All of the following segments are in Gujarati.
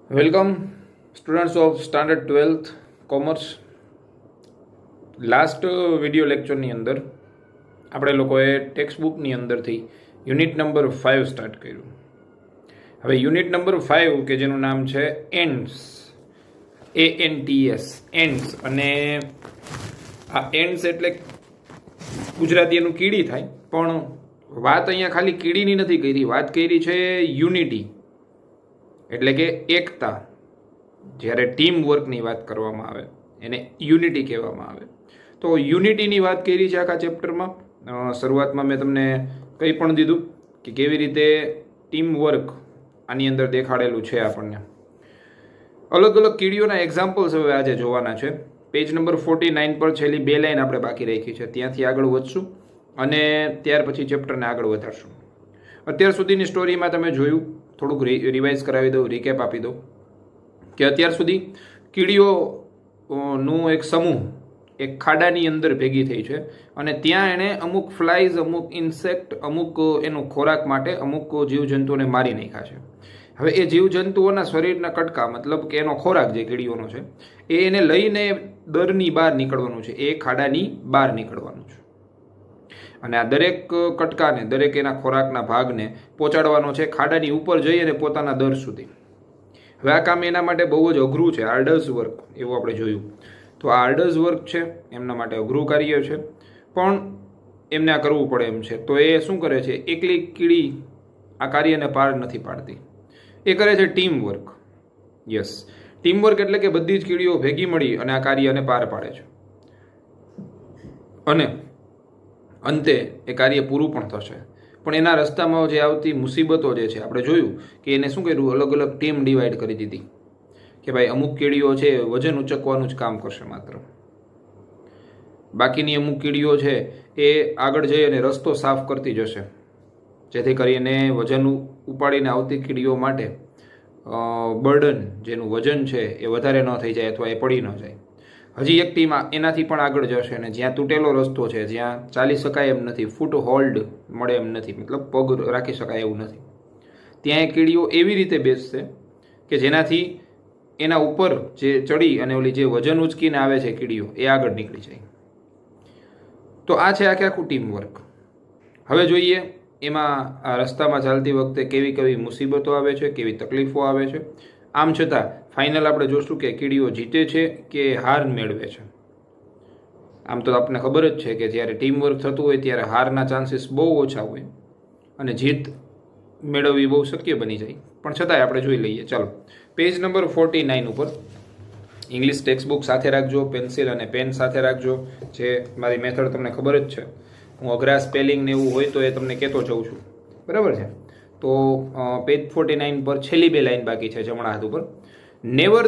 Welcome students of standard 12th commerce. Last video લેક્ચરની અંદર આપણે લોકોએ ટેક્સ્ટ બુકની અંદરથી યુનિટ નંબર 5 સ્ટાર્ટ કર્યું. હવે યુનિટ નંબર 5 કે જેનું નામ છે એન્ડ્સ, ANTS, એન્ડ્સ. અને આ એન્ડ્સ એટલે ગુજરાતી એનું કીડી થાય, પણ વાત અહીંયા ખાલી કીડીની નથી કરી, વાત કરી છે યુનિટી એટલે કે એકતા. જ્યારે ટીમ વર્કની વાત કરવામાં આવે એને યુનિટી કહેવામાં આવે. તો યુનિટીની વાત કરી છે આખા ચેપ્ટરમાં. શરૂઆતમાં મેં તમને કંઈ પણ દીધું કે કેવી રીતે ટીમ વર્ક આની અંદર દેખાડેલું છે આપણને. અલગ અલગ કીડીઓના એક્ઝામ્પલ્સ હવે આજે જોવાના છે. પેજ નંબર 49 પર છેલ્લી 2 લાઈન આપણે બાકી રાખી છે, ત્યાંથી આગળ વધશું અને ત્યાર પછી ચેપ્ટરને આગળ વધારશું. અત્યાર સુધીની સ્ટોરીમાં તમે જોયું, થોડુંક રિવાઇઝ કરાવી દઉં, રિકેપ આપી દઉં કે અત્યાર સુધી કીડીઓનું એક સમૂહ એક ખાડાની અંદર ભેગી થઈ છે અને ત્યાં એણે અમુક ફ્લાઇઝ, અમુક ઇન્સેક્ટ, અમુક એનો ખોરાક માટે અમુક જીવજંતુઓને મારી નાખ્યા છે. હવે એ જીવજંતુઓના શરીરના કટકા, મતલબ કે એનો ખોરાક જે કીડીઓનો છે એ એને લઈને દરની બહાર નીકળવાનું છે, એ ખાડાની બહાર નીકળવાનું છે. અને આ દરેક કટકાને, દરેક એના ખોરાકના ભાગને પહોંચાડવાનો છે ખાડાની ઉપર જઈ અને પોતાના દર સુધી. હવે આ કામ એના માટે બહુ જ અઘરું છે, આર્ડર્સ વર્ક એવું આપણે જોયું. તો આ આર્ડર્સ વર્ક છે, એમના માટે અઘરું કાર્ય છે, પણ એમને આ કરવું પડે એમ છે. તો એ શું કરે છે, એકલી કીડી આ કાર્યને પાર નથી પાડતી, એ કરે છે team work. Yes, team work એટલે કે બધી જ કીડીઓ ભેગી મળી અને આ કાર્યને પાર પાડે છે અને અંતે એ કાર્ય પૂરું પણ થશે. પણ એના રસ્તામાં જે આવતી મુસીબતો જે છે, આપણે જોયું કે એને શું કર્યું, અલગ અલગ ટીમ ડિવાઈડ કરી દીધી કે ભાઈ અમુક કીડીઓ છે વજન ઉચકવાનું જ કામ કરશે માત્ર, બાકીની અમુક કીડીઓ છે એ આગળ જઈ અને રસ્તો સાફ કરતી જશે, જેથી કરીને વજન ઉપાડીને આવતી કીડીઓ માટે બર્ડન, જેનું વજન છે એ વધારે ન થઈ જાય અથવા એ પડી ન જાય. હજી એક ટીમ એનાથી પણ આગળ જશે અને જ્યાં તૂટેલો રસ્તો છે, જ્યાં ચાલી શકાય એમ નથી, ફૂટ હોલ્ડ મળે એમ નથી, મતલબ પગ રાખી શકાય એવું નથી, ત્યાં એ કીડીઓ એવી રીતે બેસશે કે જેનાથી એના ઉપર જે ચડી અને ઓલી જે વજન ઉચકીને આવે છે કીડીઓ એ આગળ નીકળી જાય. તો આ છે આખે આખું ટીમ વર્ક. હવે જોઈએ એમાં આ રસ્તામાં ચાલતી વખતે કેવી કેવી મુસીબતો આવે છે, કેવી તકલીફો આવે છે. આમ છતાં ફાઇનલ આપણે જોશું કે કીડીઓ જીતે છે કે હાર મેળવે છે. આમ તો આપણને ખબર જ છે કે જ્યારે ટીમ વર્ક થતું હોય ત્યારે હારના ચાન્સીસ બહુ ઓછા હોય અને જીત મેળવવી બહુ શક્ય બની જાય. પણ છતાંય આપણે જોઈ લઈએ. ચાલો, પેજ નંબર 49 ઉપર ઇંગ્લિશ ટેક્સ્ટ બુક સાથે રાખજો, પેન્સિલ અને પેન સાથે રાખજો. જે મારી મેથડ તમને ખબર જ છે, હું અઘરા સ્પેલિંગ ને એવું હોય તો એ તમને કહેતો જઉં છું, બરાબર છે. તો પેજ 49 પર છેલ્લી 2 લાઈન બાકી છે જમણા હાથ ઉપર. Never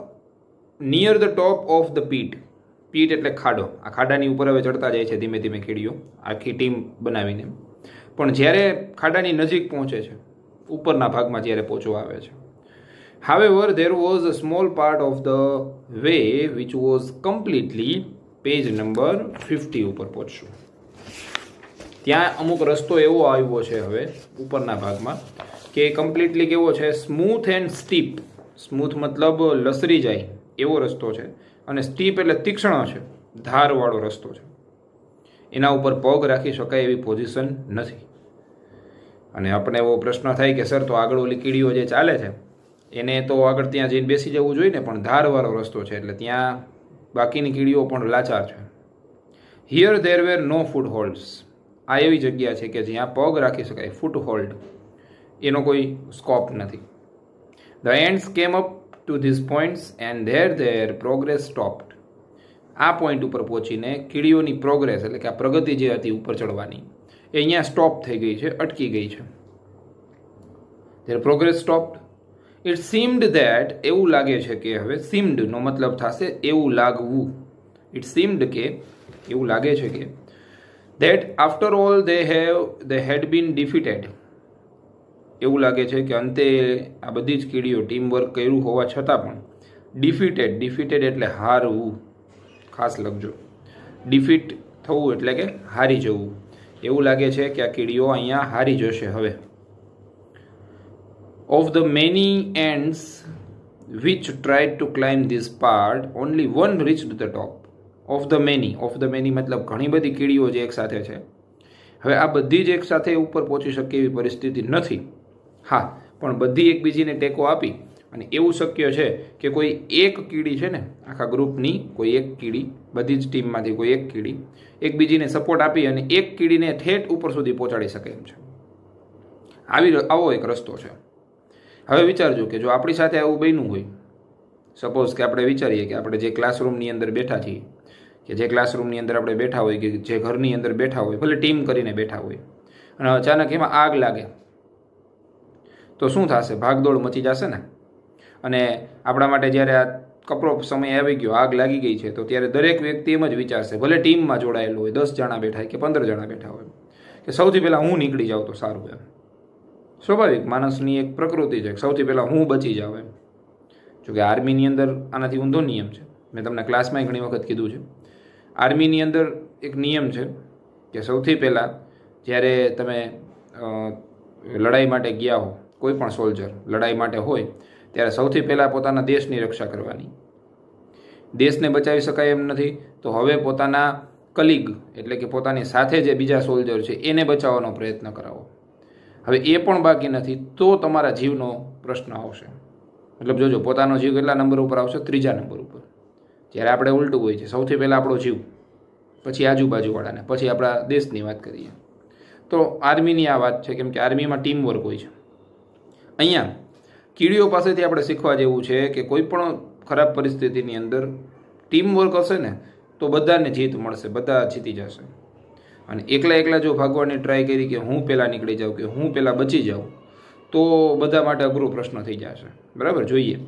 the near the top of the pit. Pit એટલે ખાડો. આ ખાડાની ઉપર હવે ચડતા જાય છે ધીમે ધીમે કીડીઓ, આખી ટીમ બનાવીને. પણ જ્યારે ખાડાની નજીક પહોંચે છે, ઉપરના ભાગમાં જ્યારે પહોંચવા આવે છે, however there was a small part of the way which was completely, page number 50 ઉપર પહોંચશું. ત્યાં અમુક રસ્તો એવો આવ્યો છે હવે ઉપરના ભાગમાં કે કમ્પ્લીટલી કેવો છે, સ્મૂથ એન્ડ સ્ટીપ. સ્મૂથ મતલબ લસરી જાય એવો રસ્તો છે અને સ્ટીપ એટલે તીક્ષ્ણ છે, ધારવાળો રસ્તો છે. એના ઉપર પગ રાખી શકાય એવી પોઝિશન નથી. અને આપણે એવો પ્રશ્ન થાય કે સર તો આગળ ઓલી કીડીઓ જે ચાલે છે એને તો આગળ ત્યાં જઈને બેસી જવું જોઈએ ને, પણ ધારવાળો રસ્તો છે એટલે ત્યાં બાકીની કીડીઓ પણ લાચાર છે. Here there where no foot holds. આ એવી જગ્યા છે કે જ્યાં પગ રાખી શકાય, ફૂટ હોલ્ડ, એનો કોઈ સ્કોપ નથી. The ants came up to this points and their progress stopped. આ પોઈન્ટ ઉપર પહોંચીને કીડીઓની પ્રોગ્રેસ એટલે કે આ પ્રગતિ જે હતી ઉપર ચડવાની એ અહીંયા સ્ટોપ થઈ ગઈ છે, અટકી ગઈ છે. Their progress stopped. It seemed that, એવું લાગે છે કે, હવે સીમ્ડ નો મતલબ થશે એવું લાગવું. ઇટ સીમ્ડ કે એવું લાગે છે કે that after all they had been defeated. એવું લાગે છે કે અંતે આ બધી જ કીડીઓ ટીમ વર્ક કર્યું હોવા છતાં પણ ડિફીટેડ એટલે હારવું, ખાસ લખજો. ડિફીટ થવું એટલે કે હારી જવું. એવું લાગે છે કે આ કીડીઓ અહીંયા હારી જશે હવે. Of the many ants which tried to climb this part, only one reached the top of the many. Of the many મતલબ ઘણી બધી કીડીઓ જે એક સાથે છે. હવે આ બધી જ એક સાથે ઉપર પહોંચી શકે એવી પરિસ્થિતિ નથી. હા, પણ બધી એકબીજીને ટેકો આપી અને એવું શક્ય છે કે કોઈ એક કીડી છે ને, આખા ગ્રુપની કોઈ એક કીડી, બધી જ ટીમમાંથી કોઈ એક કીડી એકબીજીને સપોર્ટ આપી અને એક કીડીને ઠેઠ ઉપર સુધી પહોંચાડી શકે એમ છે. આવો એક રસ્તો છે. હવે વિચારજો કે જો આપણી સાથે આવું બન્યું હોય, સપોઝ કે આપણે વિચારીએ કે આપણે જે ક્લાસરૂમની અંદર બેઠા છીએ, કે જે ક્લાસરૂમની અંદર આપણે બેઠા હોય, કે જે ઘરની અંદર બેઠા હોય, ભલે ટીમ કરીને બેઠા હોય, અને અચાનક એમાં આગ લાગે તો શું થશે? ભાગદોડ મચી જશે ને. અને આપણા માટે જ્યારે આ કપરો સમય આવી ગયો, આગ લાગી ગઈ છે, તો ત્યારે દરેક વ્યક્તિ એમ જ વિચારશે, ભલે ટીમમાં જોડાયેલું હોય, 10 જણા બેઠા હોય કે 15 જણા બેઠા હોય, કે સૌથી પહેલાં હું નીકળી જાઉં તો સારું એમ. સ્વાભાવિક માણસની એક પ્રકૃતિ છે, સૌથી પહેલાં હું બચી જાઉં એમ. જોકે આર્મીની અંદર આનાથી ઊંધો નિયમ છે. મેં તમને ક્લાસમાં ઘણી વખત કીધું છે. આર્મીની અંદર એક નિયમ છે કે સૌથી પહેલાં જ્યારે તમે લડાઈ માટે ગયા હો, કોઈ પણ સોલ્જર લડાઈ માટે હોય, ત્યારે સૌથી પહેલાં પોતાના દેશની રક્ષા કરવાની. દેશને બચાવી શકાય એમ નથી તો હવે પોતાના કલીગ એટલે કે પોતાની સાથે જે બીજા સોલ્જર છે એને બચાવવાનો પ્રયત્ન કરાવો. હવે એ પણ બાકી નથી તો તમારા જીવનો પ્રશ્ન આવશે. મતલબ જોજો, પોતાનો જીવ કેટલા નંબર ઉપર આવશે? 3જા નંબર ઉપર. જ્યારે આપણે ઉલટું હોય છે, સૌથી પહેલાં આપણો જીવ, પછી આજુબાજુવાળાને, પછી આપણા દેશની વાત કરીએ. તો આર્મીની આ વાત છે, કેમ કે આર્મીમાં ટીમ વર્ક હોય છે. અહીંયા કીડીઓ પાસેથી આપણે શીખવા જેવું છે કે કોઈ પણ ખરાબ પરિસ્થિતિની અંદર ટીમ વર્ક હશે ને તો બધાને જીત મળશે, બધા જીતી જશે. અને એકલા જો ભાગવાની ટ્રાય કરી કે હું પહેલાં નીકળી જાઉં, કે હું પહેલાં બચી જાઉં, તો બધા માટે અઘરો પ્રશ્ન થઈ જશે. બરાબર? જોઈએ,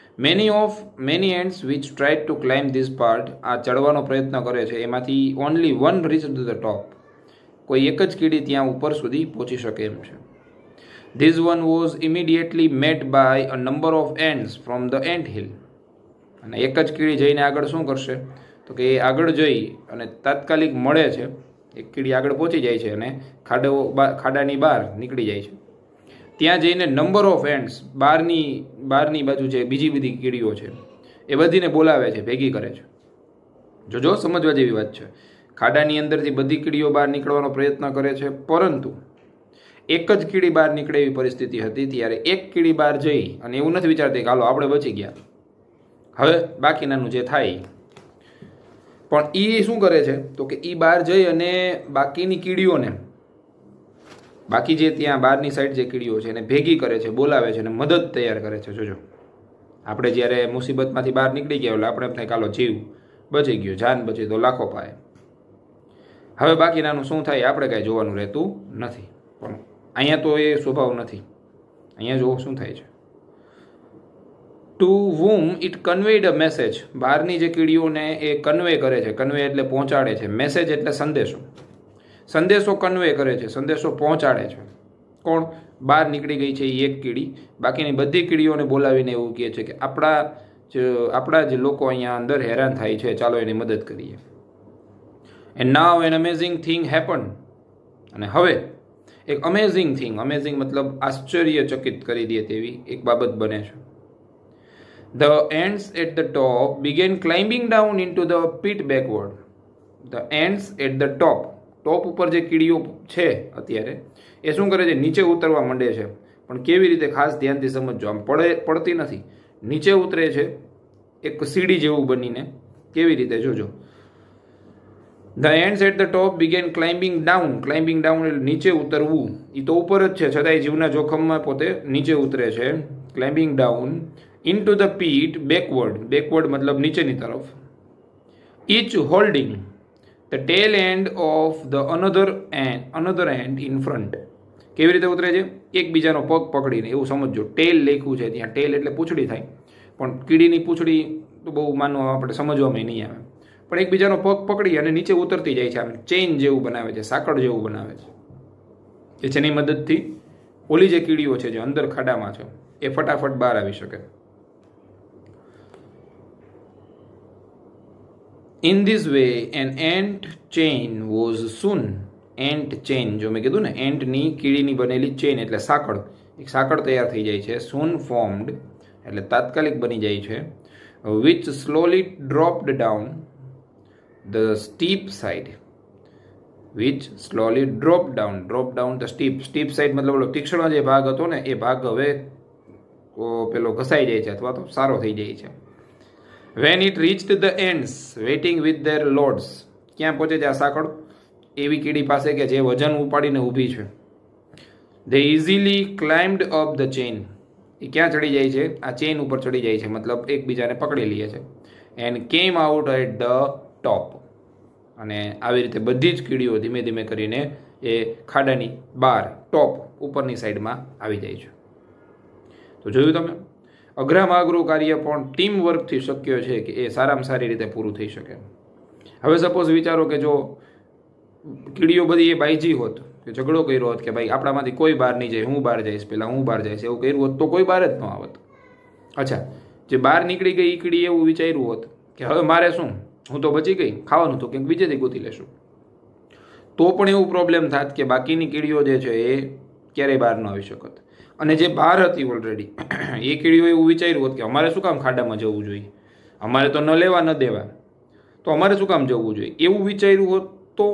many ants which tried to climb this part, આ ચડવાનો પ્રયત્ન કરે છે, એમાંથી only one reach to the top, કોઈ એક જ કીડી ત્યાં ઉપર સુધી પહોંચી શકે એમ છે. This one was immediately met by a number of ants from the ant hill. અને એક જ કીડી જઈને આગળ શું કરશે? તો કે એ આગળ જઈ અને તાત્કાલિક મળે છે, એક કીડી આગળ પહોંચી જાય છે અને ખાડાની બહાર નીકળી જાય છે. ત્યાં જઈને નંબર ઓફ એન્ટ્સ, બહારની બાજુ જે બીજી બધી કીડીઓ છે એ બધીને બોલાવે છે, ભેગી કરે છે. જો સમજવા જેવી વાત છે. ખાડાની અંદરથી બધી કીડીઓ બહાર નીકળવાનો પ્રયત્ન કરે છે, પરંતુ એક જ કીડી બહાર નીકળે એવી પરિસ્થિતિ હતી. ત્યારે એક કીડી બહાર જઈ અને એવું નથી વિચારતી કે હાલો આપણે બચી ગયા, હવે બાકીનાનું જે થાય. પણ એ શું કરે છે? તો કે એ બહાર જઈ અને બાકીની કીડીઓને, બાકી જે ત્યાં બહારની સાઈડ જે કીડીઓ છે એને ભેગી કરે છે, બોલાવે છે અને મદદ તૈયાર કરે છે. જોજો, આપણે જ્યારે મુસીબતમાંથી બહાર નીકળી ગયા એટલે આપણે એમ કાલો જીવ બચી ગયો, જાન બચી તો લાખો પાય. હવે બાકીનાનું શું થાય આપણે કાંઈ જોવાનું રહેતું નથી. પણ અહીંયા તો એ સ્વભાવ નથી. અહીંયા જુઓ શું થાય છે. To whom it conveyed a message, બહારની જે કીડીઓને એ કન્વે કરે છે. કન્વે એટલે પહોંચાડે છે, મેસેજ એટલે સંદેશો. સંદેશો કન્વે કરે છે, સંદેશો પહોંચાડે છે. કોણ? બહાર નીકળી ગઈ છે એ એક કીડી બાકીની બધી કીડીઓને બોલાવીને એવું કહે છે કે આપણા જે લોકો અહીંયા અંદર હેરાન થાય છે, ચાલો એની મદદ કરીએ. And now an amazing thing happen, અને હવે એક અમેઝિંગ થિંગ, અમેઝિંગ મતલબ આશ્ચર્યચકિત કરી દે તેવી એક બાબત બને છે. The ants at the top began climbing down into the pit backward. The ants at the top, ટોપ ઉપર જે કીડીઓ છે અત્યારે એ શું કરે છે? નીચે ઉતરવા માંડે છે. પણ કેવી રીતે? ખાસ ધ્યાનથી સમજજો. આમ પડતી નથી, નીચે ઉતરે છે એક સીડી જેવું બનીને. કેવી રીતે? જોજો. The ants at the top began climbing down. Climbing down એટલે નીચે ઉતરવું. એ તો ઉપર જ છે છતાંય જીવના જોખમમાં પોતે નીચે ઉતરે છે. Climbing down into the pit backward. Backward મતલબ નીચેની તરફ. Each holding the tail end of the another end in front. કેવી રીતે ઉતરે છે? એકબીજાનો પગ પકડીને. એવું સમજજો, ટેલ લખ્યું છે ત્યાં. ટેલ એટલે પૂંછડી થાય, પણ કીડીની પૂંછડી તો બહુ માનવા આપણે સમજવામાં નહીં આવે. પણ એકબીજાનો પગ પકડી અને નીચે ઉતરતી જાય છે. આમ ચેઇન જેવું બનાવે છે, સાંકળ જેવું બનાવે છે. કે જેની મદદથી ઓલી જે કીડીઓ છે જે અંદર ખાડામાં છે એ ફટાફટ બહાર આવી શકે. In this way, an ant chain was soon. Ant chain, જો મેં કીધું ને એન્ટની કીડીની બનેલી ચેન એટલે સાંકળ, એક સાંકળ તૈયાર થઈ જાય છે. Soon formed એટલે તાત્કાલિક બની જાય છે. Which slowly dropped down the steep side. Which slowly drop down the steep side મતલબ તીક્ષ્ણ જે ભાગ હતો ને એ ભાગ હવે પેલો ઘસાઈ જાય છે અથવા તો સારો થઈ જાય છે. When it reached the ants waiting with their loads. ક્યાં પહોંચે છે આ સાંકળ? એવી કીડી પાસે કે જે વજન ઉપાડીને ઊભી છે. they easily climbed up the chain. એ ક્યાં ચડી જાય છે? આ ચેન ઉપર ચડી જાય છે, મતલબ એકબીજાને પકડી લે છે. and came out at the top. અને આવી રીતે બધી જ કીડીઓ ધીમે ધીમે કરીને એ ખાડાની બહાર ટોપ ઉપરની સાઈડમાં આવી જાય છે. તો જોયું તમે, અઘરામાં અઘરું કાર્ય પણ ટીમ વર્કથી શક્ય છે કે એ સારામાં સારી રીતે પૂરું થઈ શકે. હવે સપોઝ વિચારો કે જો કીડીઓ બધી એ બાઈજી હોત કે ઝઘડો કર્યો હોત કે ભાઈ આપણામાંથી કોઈ બહાર નહીં જાય, હું બહાર જઈશ, પેલા હું બહાર જઈશ, એવું કર્યું હોત તો કોઈ બહાર જ ન આવત. અચ્છા, જે બહાર નીકળી ગઈ એ કીડી એવું વિચાર્યું હોત કે હવે મારે શું, હું તો બચી ગઈ, ખાવાનું તો કંઈક બીજેથી ગોતી લેશું, તો પણ એવું પ્રોબ્લેમ થાત કે બાકીની કીડીઓ જે છે એ ક્યારેય બહાર ન આવી શકત. અને જે બહાર હતી ઓલરેડી એ કીડીઓ એવું વિચાર્યું હોત કે અમારે શું કામ ખાડામાં જવું જોઈએ, અમારે તો ન લેવા ન દેવા, તો અમારે શું કામ જવું જોઈએ, એવું વિચાર્યું હોત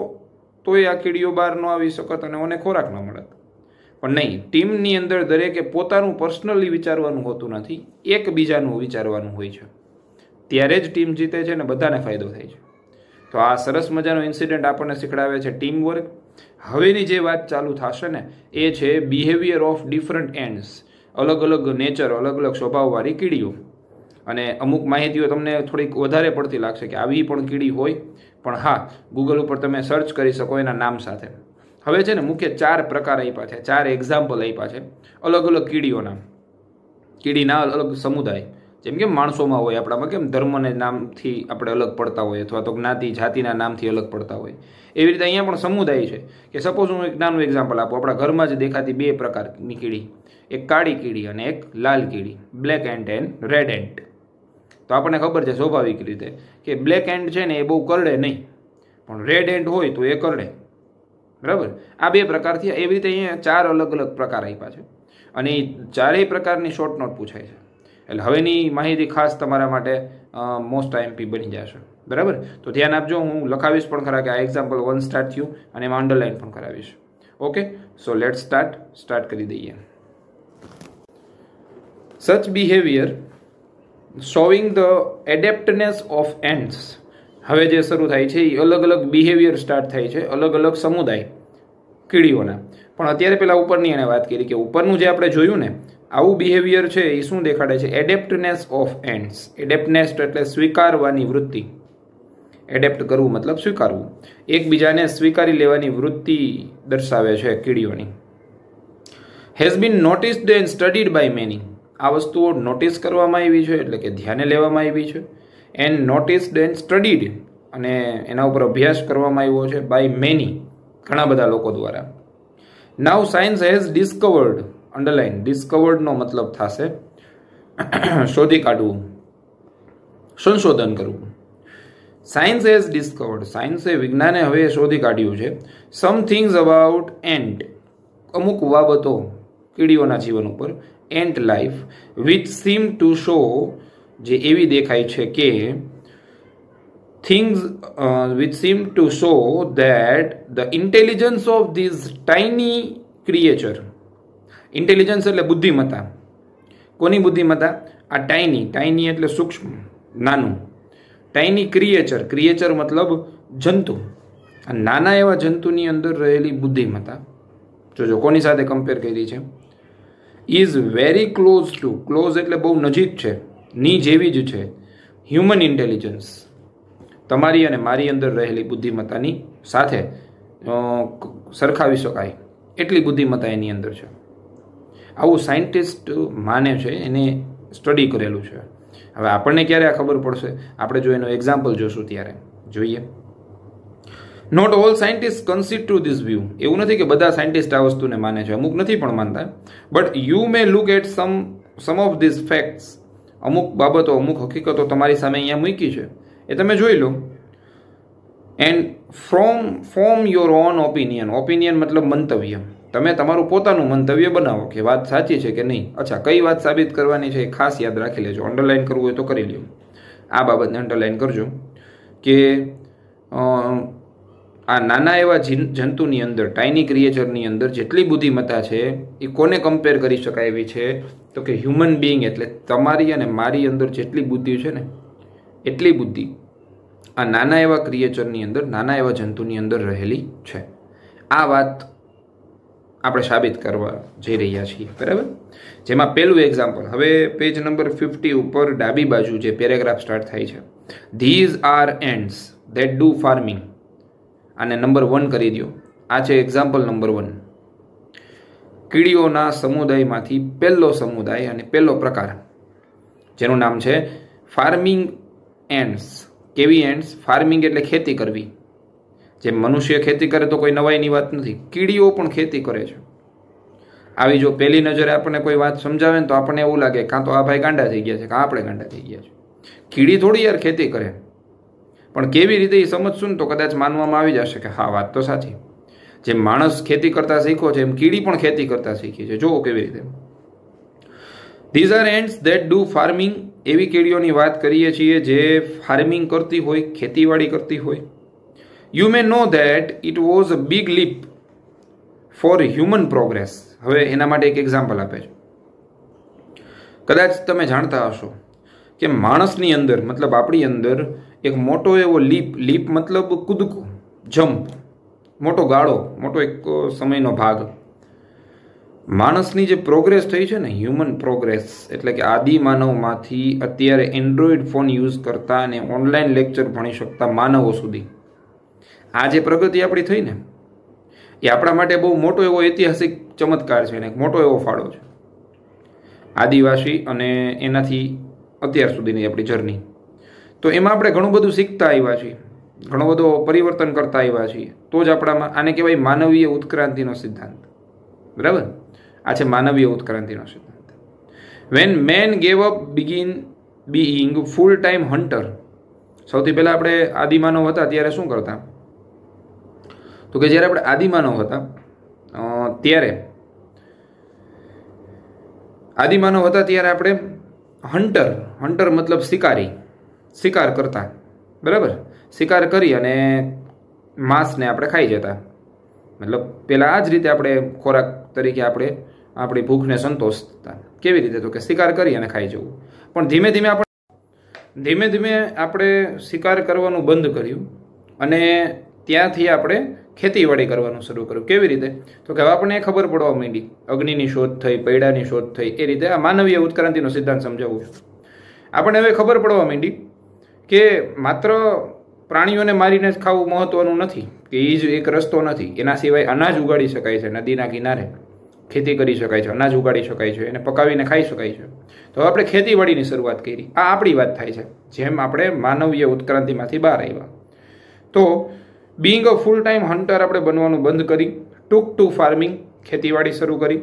તોય આ કીડીઓ બહાર ન આવી શકત અને મને ખોરાક ન મળત. પણ નહીં, ટીમની અંદર દરેકે પોતાનું પર્સનલી વિચારવાનું હોતું નથી, એકબીજાનું વિચારવાનું હોય છે, ત્યારે જ ટીમ જીતે છે અને બધાને ફાયદો થાય છે. તો આ સરસ મજાનો ઇન્સિડન્ટ આપણને શીખડાવે છે ટીમ વર્ક. હવેની જે વાત ચાલુ થશે ને એ છે બિહેવિયર ઓફ ડિફરન્ટ એન્ડ્સ. અલગ અલગ નેચર, અલગ અલગ સ્વભાવવાળી કીડીઓ. અને અમુક માહિતીઓ તમને થોડીક વધારે પડતી લાગશે કે આવી પણ કીડી હોય, પણ હા, ગૂગલ ઉપર તમે સર્ચ કરી શકો એના નામ સાથે. હવે છે ને મુખ્ય 4 પ્રકાર આપ્યા છે, 4 એક્ઝામ્પલ આપ્યા છે અલગ અલગ કીડીઓના, કીડીના અલગ સમુદાય. જેમ કે માણસોમાં હોય, આપણામાં કેમ ધર્મને નામથી આપણે અલગ પડતા હોય અથવા તો જ્ઞાતિ જાતિના નામથી અલગ પડતા હોય, એવી રીતે અહીંયા પણ સમુદાય છે. કે સપોઝ હું એક નાનું એક્ઝામ્પલ આપું, આપણા ઘરમાં જ દેખાતી 2 પ્રકારની કીડી, એક કાળી કીડી અને એક લાલ કીડી, black ant and red ant. તો આપણને ખબર છે સ્વાભાવિક રીતે કે બ્લેક એન્ટ છે ને એ બહુ કરડે નહીં, પણ રેડ એન્ટ હોય તો એ કરડે. બરાબર, આ 2 પ્રકારથી એવી રીતે અહીંયા 4 અલગ અલગ પ્રકાર આપ્યા છે અને એ 4 પ્રકારની શોર્ટ નોટ પૂછાય છે. એટલે હવેની માહિતી ખાસ તમારા માટે મોસ્ટ આઈએમપી બની જશે. બરાબર, તો ધ્યાન આપજો. હું લખાવીશ પણ ખરા કે આ એક્ઝામ્પલ 1 સ્ટાર્ટ થયું અને એમાં અંડરલાઈન પણ કરાવીશ. ઓકે, સો લેટ સ્ટાર્ટ કરી દઈએ. Such behaviour showing the adeptness of ants. હવે જે શરૂ થાય છે એ અલગ અલગ બિહેવિયર સ્ટાર્ટ થાય છે અલગ અલગ સમુદાય કીડીઓના. પણ અત્યારે પેલા ઉપરની એને વાત કરી કે ઉપરનું જે આપણે જોયું ને આવું બિહેવિયર છે એ શું દેખાડે છે? એડેપ્ટનેસ ઓફ એન્ડ્સ. એડેપ્ટનેસ એટલે સ્વીકારવાની વૃત્તિ. એડેપ્ટ કરવું મતલબ સ્વીકારવું, એકબીજાને સ્વીકારી લેવાની વૃત્તિ દર્શાવે છે કીડીઓની. Has been noticed and studied by many. આ વસ્તુઓ નોટિસ કરવામાં આવી છે એટલે કે ધ્યાને લેવામાં આવી છે. એન્ડ નોટિસ્ડ એન્ડ સ્ટડીડ, અને એના ઉપર અભ્યાસ કરવામાં આવ્યો છે બાય મેની, ઘણા બધા લોકો દ્વારા. Now science has discovered, underline, ડિસ્કવર્ડનો મતલબ થશે શોધી કાઢવું, સંશોધન કરવું. સાયન્સ હેઝ ડિસ્કવર્ડ, સાયન્સે વિજ્ઞાને હવે શોધી કાઢ્યું છે સમ થિંગ્સ અબાઉટ એન્ટ, અમુક બાબતો કીડીઓના જીવન ઉપર, ant life, which seem to show, જે એવી દેખાય છે કે things which seem to show that the intelligence of these tiny creature, intelligence એટલે બુદ્ધિમત્તા. કોની બુદ્ધિમત્તા? આ ટાઈની એટલે સૂક્ષ્મ, નાનું. ટાઈની ક્રિએચર મતલબ જંતુ. આ નાના એવા જંતુની અંદર રહેલી બુદ્ધિમત્તા, જોજો કોની સાથે કમ્પેર કરી છે, is very close to, close એટલે બહુ નજીક છે, ની જેવી જ છે, હ્યુમન ઇન્ટેલિજન્સ, તમારી અને મારી અંદર રહેલી બુદ્ધિમત્તાની સાથે સરખાવી શકાય એટલી બુદ્ધિમત્તા એની અંદર છે. આવું સાયન્ટિસ્ટ માને છે, એને સ્ટડી કરેલું છે. હવે આપણને ક્યારે આ ખબર પડશે? આપણે જો એનો એક્ઝામ્પલ જોશું ત્યારે જોઈએ. Not all scientist concede to this view. એવું નથી કે બધા સાયન્ટિસ્ટ આ વસ્તુને માને છે, અમુક નથી પણ માનતા. But you may look at some of this facts. અમુક બાબતો, અમુક હકીકતો તમારી સામે અહીંયા મૂકી છે, એ તમે જોઈ લો. And form your own opinion. Opinion મતલબ મંતવ્ય. તમે તમારું પોતાનું મંતવ્ય બનાવો કે વાત સાચી છે કે નહીં. અચ્છા, કઈ વાત સાબિત કરવાની છે એ ખાસ યાદ રાખી લેજો. અંડરલાઇન કરવું હોય તો કરી લ્યો, આ બાબતને અંડરલાઇન કરજો કે આ નાના એવા જંતુની અંદર, ટાઇની ક્રિએચરની અંદર જેટલી બુદ્ધિમત્તા છે એ કોને કમ્પેર કરી શકાય એવી છે તો કે હ્યુમન બિંગ, એટલે તમારી અને મારી અંદર જેટલી બુદ્ધિ છે ને એટલી બુદ્ધિ આ નાના એવા ક્રિએચરની અંદર, નાના એવા જંતુની અંદર રહેલી છે. આ વાત આપણે સાબિત કરવા જઈ રહ્યા છીએ, બરાબર. જેમાં પહેલું એક્ઝામ્પલ, હવે પેજ નંબર 50 ઉપર ડાબી બાજુ જે પેરેગ્રાફ સ્ટાર્ટ થાય છે, these are ants that do farming, આને નંબર 1 કરી દો. આ છે એક્ઝામ્પલ નંબર 1. કીડીઓના સમુદાયમાંથી પહેલો સમુદાય અને પહેલો પ્રકાર જેનું નામ છે ફાર્મિંગ એન્ડ્સ. કેવી એન્ડ્સ? ફાર્મિંગ એટલે ખેતી કરવી. જેમ મનુષ્ય ખેતી કરે તો કોઈ નવાઈની વાત નથી, કીડીઓ પણ ખેતી કરે છે. આવી જો પહેલી નજરે આપણને કોઈ વાત સમજાવે ને તો આપણને એવું લાગે કાં તો આ ભાઈ ગાંડા થઈ ગયા છે, કાં આપણે ગાંડા થઈ ગયા છે. કીડી થોડી યાર ખેતી કરે, પણ કેવી રીતે એ સમજશું ને તો કદાચ માનવામાં આવી જશે કે હા વાત તો સાચી. જેમ માણસ ખેતી કરતા શીખ્યો છે એમ કીડી પણ ખેતી કરતા શીખી છે. જુઓ કેવી રીતે. These are ants that do farming, એવી કીડીઓની વાત કરીએ છીએ જે ફાર્મિંગ કરતી હોય, ખેતીવાડી કરતી હોય. You may know that it was a big leap for human progress. હવે એના માટે એક એક્ઝામ્પલ આપે છે. કદાચ તમે જાણતા હશો કે માણસની અંદર, મતલબ આપણી અંદર એક મોટો એવો લીપ મતલબ કૂદકો, જમ્પ, મોટો ગાળો, મોટો એક સમયનો ભાગ. માણસની જે પ્રોગ્રેસ થઈ છે ને, હ્યુમન પ્રોગ્રેસ, એટલે કે આદિ માનવમાંથી અત્યારે એન્ડ્રોઈડ ફોન યુઝ કરતા અને ઓનલાઈન લેક્ચર ભણી શકતા માનવો સુધી, આ જે પ્રગતિ આપણી થઈ ને એ આપણા માટે બહુ મોટો એવો ઐતિહાસિક ચમત્કાર છે અને મોટો એવો ફાળો છે. આદિવાસી અને એનાથી અત્યાર સુધીની આપણી જર્ની, તો એમાં આપણે ઘણું બધું શીખતા આવ્યા છીએ, ઘણો બધો પરિવર્તન કરતા આવ્યા છીએ. તો જ આપણામાં, આને કહેવાય માનવીય ઉત્ક્રાંતિનો સિદ્ધાંત, બરાબર. આ છે માનવીય ઉત્ક્રાંતિનો સિદ્ધાંત. When man gave up being full time hunter. સૌથી પહેલાં આપણે આદિમાનવ હતા ત્યારે શું કરતા? તો કે જ્યારે આપણે આદિમાનવ હતા ત્યારે આપણે હન્ટર મતલબ શિકાર કરતા, બરાબર. શિકાર કરી અને માંસને આપણે ખાઈ જતા. મતલબ પહેલાં આ જ રીતે આપણે ખોરાક તરીકે આપણે આપણી ભૂખને સંતોષતા. કેવી રીતે? તો કે શિકાર કરી અને ખાઈ જવું. પણ ધીમે ધીમે આપણે શિકાર કરવાનું બંધ કર્યું અને ત્યાંથી આપણે ખેતીવાડી કરવાનું શરૂ કર્યું. કેવી રીતે? તો કે આપણને ખબર પડવા માંડી, અગ્નિની શોધ થઈ, પૈડાની શોધ થઈ. એ રીતે આ માનવીય ઉત્ક્રાંતિનો સિદ્ધાંત સમજાવું છું. આપણને હવે ખબર પડવા માંડી કે માત્ર પ્રાણીઓને મારીને જ ખાવું મહત્વનું નથી, કે એ જ એક રસ્તો નથી. એના સિવાય અનાજ ઉગાડી શકાય છે, નદીના કિનારે ખેતી કરી શકાય છે, અનાજ ઉગાડી શકાય છે, એને પકાવીને ખાઈ શકાય છે. તો આપણે ખેતીવાડીની શરૂઆત કરી. આ આપણી વાત થાય છે, જેમ આપણે માનવીય ઉત્ક્રાંતિમાંથી બહાર આવ્યા. તો being a full time hunter આપણે બનવાનું બંધ કરી, ટુક ટુ ફાર્મિંગ, ખેતીવાડી શરૂ કરી.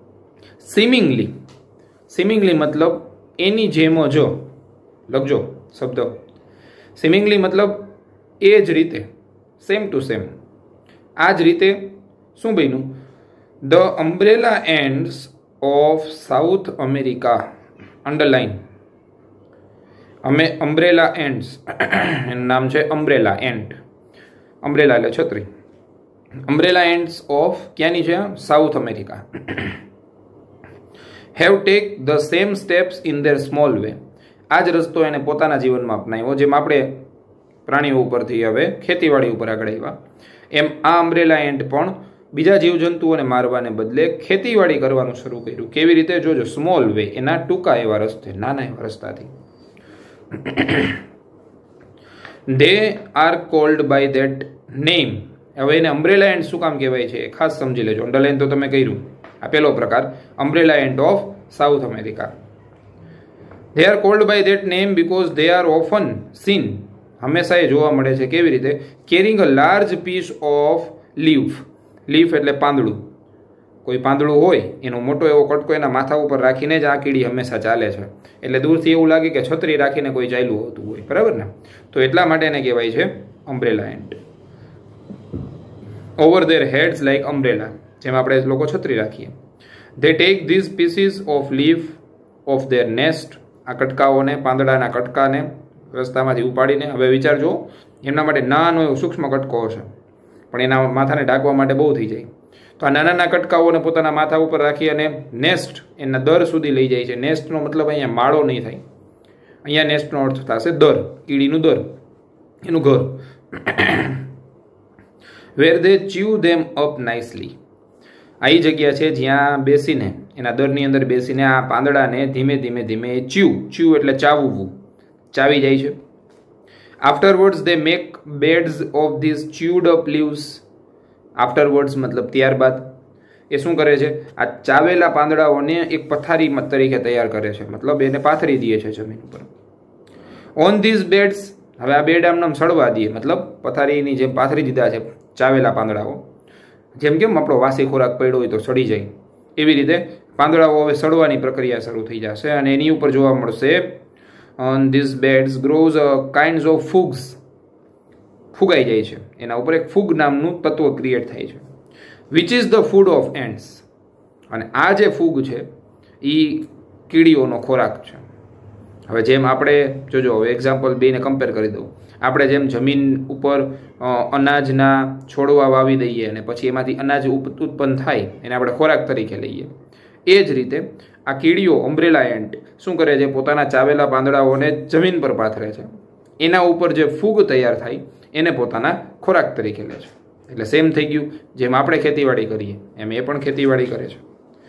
સિમિંગલી મતલબ એની જેમ જ, લખજો શબ્દ. સિમિંગલી મતલબ એ જ રીતે, સેમ ટુ સેમ. આ જ રીતે શું બન્યું? The umbrella ants of South America, underline. Umbrella ants, એનું નામ છે અમ્બ્રેલા એન્ડ. અમ્બ્રેલા એટલે છત્રી. અમ્બ્રેલા એન્ડ્સ ઓફ ક્યાંની છે? South America. Have take the same steps in their small way. આ જ રસ્તો એને પોતાના જીવનમાં અપનાવ્યો. જેમ આપણે પ્રાણીઓ ઉપરથી હવે ખેતીવાડી ઉપર આગળ આવ્યા, એમ આ અમ્બ્રેલા એન્ડ પણ બીજા જીવજંતુઓને મારવાને બદલે ખેતીવાડી કરવાનું શરૂ કર્યું. કેવી રીતે? જોજો, સ્મોલ વે, એના ટૂંકા એવા રસ્તે, નાના એવા રસ્તાથી. They are called by that name. હવે એને અમ્બ્રેલા એન્ડ શું કામ કહેવાય છે એ ખાસ સમજી લેજો. અંડરલાઇન તો તમે કર્યું. આ પહેલો પ્રકાર, umbrella ant of South America. They are called by that name because they are often seen, હંમેશા એ જોવા મળે છે. કેવી રીતે? Carrying a large piece of leaf. Leaf એટલે પાંદડું. કોઈ પાંદડું હોય એનો મોટો એવો કટકો એના માથા ઉપર રાખીને જ આ કીડી હંમેશા ચાલે છે. એટલે દૂરથી એવું લાગે કે છત્રી રાખીને કોઈ ચાલ્યું હોતું હોય, બરાબર ને? તો એટલા માટે એને કહેવાય છે umbrella ant. Over their heads like umbrella. જેમ આપણે લોકો છત્રી રાખીએ. They take these pieces of leaf of their nest, આ કટકાઓને, પાંદડાના કટકાને રસ્તામાંથી ઉપાડીને, હવે વિચારજો એમના માટે નાનો એવો સૂક્ષ્મ કટકો હશે પણ એના માથાને ઢાંકવા માટે બહુ થઈ જાય, તો આ નાના કટકાઓને પોતાના માથા ઉપર રાખી અને નેસ્ટ, એના દર સુધી લઈ જાય છે. નેસ્ટનો મતલબ અહીંયા માળો નહીં થાય, અહીંયા નેસ્ટનો અર્થ થશે દર, કીડીનું દર, એનું ઘર. Where they chew them up nicely, આ એ જગ્યા છે જ્યાં બેસીને, એના દરની અંદર બેસીને આ પાંદડાને ધીમે ધીમે ધીમે ચ્યુ એટલે ચાવવું, ચાવી જાય છે. Afterwards they make beds of this chewed up leaves, afterwards મતલબ ત્યારબાદ, એ શું કરે છે, આ ચાવેલા પાંદડાઓને એક પથારી તરીકે તૈયાર કરે છે, મતલબ એને પાથરી દે છે જમીન ઉપર. ઓન ધીઝ બેડ્સ, હવે આ બેડ આમ સડવા દે, મતલબ પથારીની જેમ પાથરી દીધા છે ચાવેલા પાંદડાઓ, જેમ કેમ આપણો વાસી ખોરાક પડ્યો હોય તો સડી જાય, એવી રીતે પાંદડાઓ હવે સડવાની પ્રક્રિયા શરૂ થઈ જશે અને એની ઉપર જોવા મળશે on these beds grows kinds of fungus, ફૂગાઈ જાય છે, એના ઉપર એક ફૂગ નામનું તત્વ ક્રિએટ થાય છે. Which is the food of ants, અને આ જે ફૂગ છે એ કીડીઓનો ખોરાક છે. હવે જેમ આપણે જોજો, હવે એક્ઝામ્પલ બેને કમ્પેર કરી દઉં, આપણે જેમ જમીન ઉપર અનાજના છોડવા વાવી દઈએ અને પછી એમાંથી અનાજ ઉત્પન્ન થાય એને આપણે ખોરાક તરીકે લઈએ, એ જ રીતે આ કીડીઓ અમ્બ્રેલા એન્ટ શું કરે છે, પોતાના ચાવેલા પાંદડાઓને જમીન પર પાથરે છે, એના ઉપર જે ફૂગ તૈયાર થાય એને પોતાના ખોરાક તરીકે લે છે. એટલે સેમ થઈ ગયું, જેમ આપણે ખેતીવાડી કરીએ એમ એ પણ ખેતીવાડી કરે છે,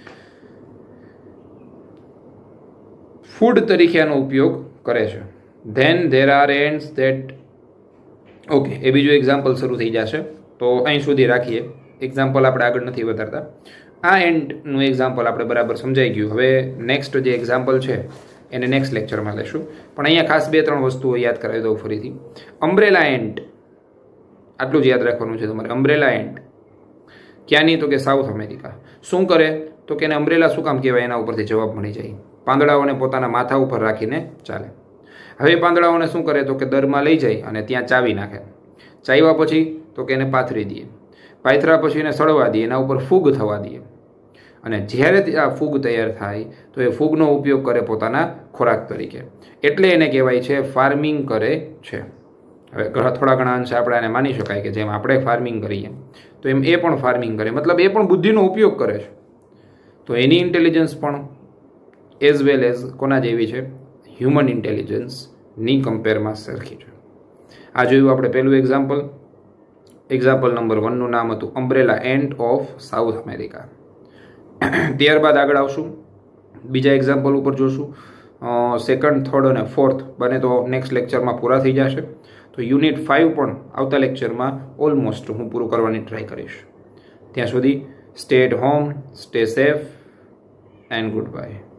ફૂડ તરીકે આનો ઉપયોગ કરે છે. Then there are ants that, okay, એ બીજું એક્ઝામ્પલ શરૂ થઈ જશે, તો અહીં સુધી રાખીએ, એક્ઝામ્પલ આપણે આગળ નથી વધારતા. આ એન્ડનું એક્ઝામ્પલ આપણે બરાબર સમજાઈ ગયું. હવે નેક્સ્ટ જે એક્ઝામ્પલ છે એને નેક્સ્ટ લેક્ચરમાં લેશું, પણ અહીંયા ખાસ 2-3 વસ્તુઓ યાદ કરાવી દઉં ફરીથી. અમ્બ્રેલા એન્ટ, આટલું જ યાદ રાખવાનું છે તમારે. અમ્બ્રેલા એન્ટ ક્યાંની, તો કે સાઉથ અમેરિકા. શું કરે, તો કે એને અમ્બ્રેલા શું કામ કહેવાય, એના ઉપરથી જવાબ મળી જાય. પાંદડાઓને પોતાના માથા ઉપર રાખીને ચાલે. હવે પાંદડાઓને શું કરે, તો કે દરમાં લઈ જાય અને ત્યાં ચાવી નાખે. ચાવ્યા પછી તો કે એને પાથરી દે, પાથરા પછી એને સળવા દે, એના ઉપર ફૂગ થવા દે, અને જ્યારે આ ફૂગ તૈયાર થાય તો એ ફૂગનો ઉપયોગ કરે પોતાના ખોરાક તરીકે, એટલે એને કહેવાય છે ફાર્મિંગ કરે છે. હવે થોડા ઘણા અંશે આપણે એને માની શકાય કે જેમ આપણે ફાર્મિંગ કરીએ તો એમ એ પણ ફાર્મિંગ કરે, મતલબ એ પણ બુદ્ધિનો ઉપયોગ કરે છે. તો એની ઇન્ટેલિજન્સ પણ એઝ વેલ એઝ કોના જેવી છે, હ્યુમન ઇન્ટેલિજન્સની કમ્પેરમાં સરખી છે. આ જોયું આપણે પહેલું એક્ઝામ્પલ. એક્ઝામ્પલ નંબર 1નું નામ હતું umbrella ant of South America. ત્યારબાદ આગળ આવશું, બીજા એક્ઝામ્પલ ઉપર જોશું. 2nd, 3rd અને 4th બને તો નેક્સ્ટ લેક્ચરમાં પૂરા થઈ જશે. તો યુનિટ 5 પણ આવતા લેક્ચરમાં ઓલમોસ્ટ હું પૂરું કરવાની ટ્રાય કરીશ. ત્યાં સુધી stay at home, stay safe and good bye.